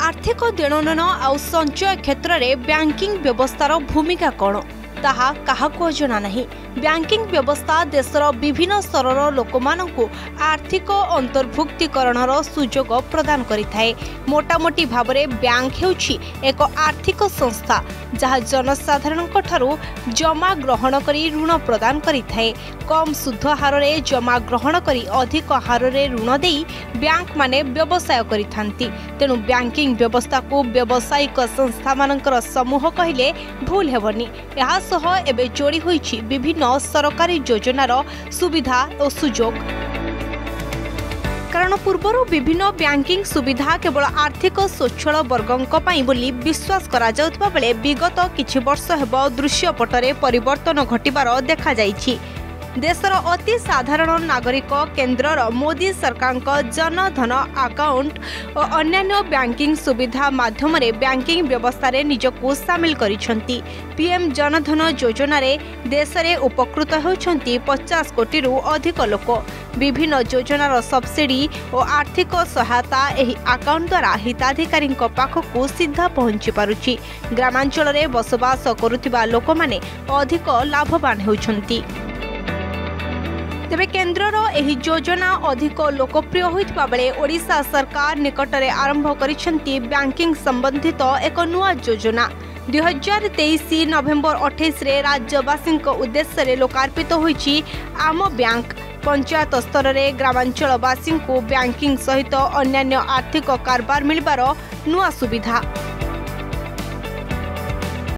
आर्थिक देणनेन आउ संचय क्षेत्र में बैंकिंग व्यवस्थार भूमिका कौन ताहा काहाको अजना नहीं। बैंकिंग व्यवस्था देशर विभिन्न स्तरर लोकमानंकु आर्थिक अंतर्भुक्तिकरणर सुजोग प्रदान करिथाए। मोटामोटी भावरे बैंक हेउछि एक आर्थिक संस्था जहाँ जनसाधारणक ठारू जमा ग्रहण करी ऋण प्रदान करिथाए। कम सुध हार रे जमा ग्रहण करी अधिक हार रे ऋण देई बैंक माने व्यवसाय करिथांती। तेणु बैंकिंग व्यवस्था को व्यावसायिक संस्था मानकर समूह कहिले भूल हेबनी। यहा सह एबे जोड़ी होईछि विभिन्न सरकारी योजनार सुविधा और सुजोग। कारण पूर्वर विभिन्न बैंकिंग सुविधा केवल आर्थिक स्वच्छल वर्गों पाई बोली विश्वास करा जाउतबा बेले विगत किछि वर्ष हेब दृश्यपटरे परिवर्तन घटिबार देखा जाइछि। देशर अति साधारण नागरिक केन्द्रर मोदी सरकार जनधन अकाउंट और अन्य बैंकिंग सुविधा माध्यम बैंकिंग व्यवस्था रे निजको सामिल करिसेंती। पीएम जनधन योजना रे देश में उपकृत होउछंती 50 कोटी रु अधिक लोक। विभिन्न योजनार सब्सिडी और आर्थिक सहायता एही अकाउंट द्वारा हिताधिकारी पाखकु सीधा पहुंची पारुछि। ग्रामांचल रे बसवास करुथिबा लोक माने अधिक लाभवान होउछंती। तेबे केन्द्रर एही योजना अधिक लोकप्रिय होइतबा बेले ओडिशा सरकार निकटरे आरंभ करिसेंती बैंकिंग संबंधित एक नुआ योजना। 2023 नवेम्बर 28 रे राज्यवासी उद्देश्य रे लोकार्पित होइछि आम बैंक। पंचायत स्तर रे ग्रामांचलवासी को बैंकिंग सहित अन्य आर्थिक कारबार मिलबार नुआ सुविधा।